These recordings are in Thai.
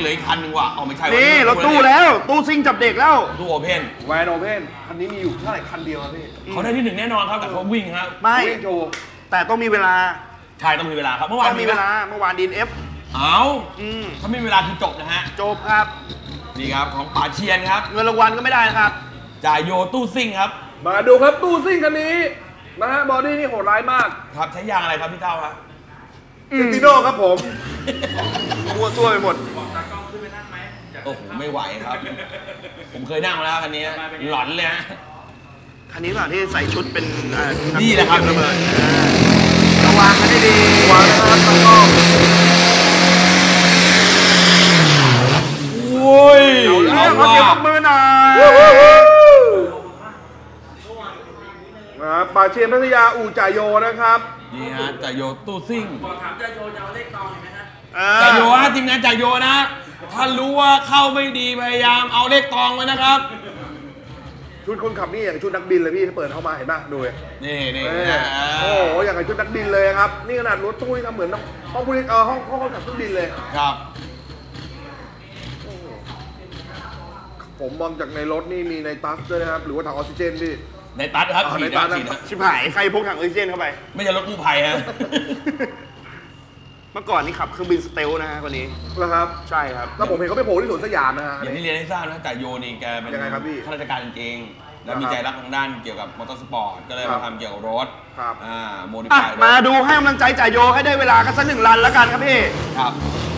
เหลืออีกคันหนึ่งว่ะเอาไม่ใช่นี่รถตู้แล้วตู้ซิ่งจับเด็กแล้วตู้โอเพนแวนโอเพนคันนี้มีอยู่เท่าไหร่คันเดียวพี่เขาได้ที่1แน่นอนครับแต่เขาวิ่งครับไม่แต่ต้องมีเวลาใช่ต้องมีเวลาครับเมื่อวานมีเวลาเมื่อวานดีนเอฟเอาถ้าไม่มีเวลาคือจบนะฮะจบครับนี่ครับของป๋าเชียนครับเงินรางวัลก็ไม่ได้นะครับจ่ายโยตู้ซิ่งครับมาดูครับตู้ซิ่งคันนี้นะฮะบอดี้นี่โหดร้ายมากครับใช้ยางอะไรครับพี่เต้าครับซิติโน่ครับผมมัวซั่วไปหมดโอ้โหไม่ไหวครับผมเคยนั่งแล้วคันนี้หลอนเลยฮะคันนี้แบบที่ใส่ชุดเป็นนี่แหละครับระเบิดระวังกันให้ดีวางนะครับต้องโอ้ยเอาเสียงมือหน่อยป่าเชียนพัทยาอู่จ่ายโยนะครับนี่ฮะจ่ายโยตู้ซิ่งบอกถามจ่ายโยจะเอาเลขตองไหมฮะจ่ายโยฮะทีมงานจ่ายโยนะถ้ารู้ว่าเข้าไม่ดีพยายามเอาเลขตองไว้นะครับชุดคนขับนี่อย่างชุดนักบินเลยพี่เปิดเข้ามาเห็นป่ะดูเลยนี่โอ้โหอย่างกับชุดนักบินเลยครับนี่ขนาดรถตู้นี่ทำเหมือนห้องผู้ห้องคนขับเครื่องบินเลยครับผมมองจากในรถนี่มีในตัสด้วยนะครับหรือว่าถังออกซิเจนพี่ในตัสครับในตัสชิบหายใครพกถังออกซิเจนเข้าไปไม่ใช่รถกู้ภัยฮะเมื่อก่อนนี่ขับเครื่องบินสเตลนะฮะคนนี้นะครับใช่ครับแล้วผมเห็นเขาไปโผล่ที่สวนสยามนะฮะอย่างที่เรียนให้ทราบนะแต่โยนี่แกเป็นข้าราชการจริงๆแล้วมีใจรักทางด้านเกี่ยวกับมอเตอร์สปอร์ตก็เลยมาทำเกี่ยวกับรถโมดิฟายมาดูให้กำลังใจจ่ายโยให้ได้เวลากันสัก1 รันแล้วกันครับพี่ครับ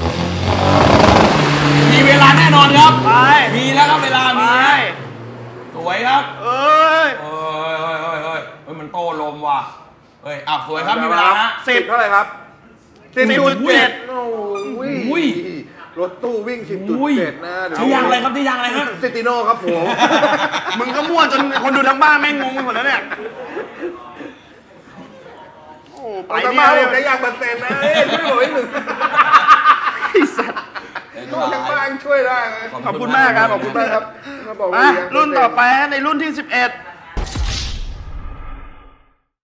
มีเวลาแน่นอนครับไปมีแล้วครับเวลามีสวยครับเอ้ยมันโต้ลมว่ะเฮ้ยสวยครับมีเวลาฮะ 10เท่าไหร่ครับ 10.7 โอ้ยรถตู้วิ่ง 10.7 นะที่ยางอะไรครับที่ยางอะไรฮะซิติโน่ครับผมมึงก็มั่วจนคนดูทั้งบ้านแม่งงงไปหมดแล้วเนี่ยโอ้ไปเนี่ยผมจะยางเ%นะช่วยบอกให้หนึ่งไอ้สัตว์ก็ทั้งบ้านช่วยได้ขอบคุณมากครับขอบคุณมากครับมารุ่นต่อไปในรุ่นที่11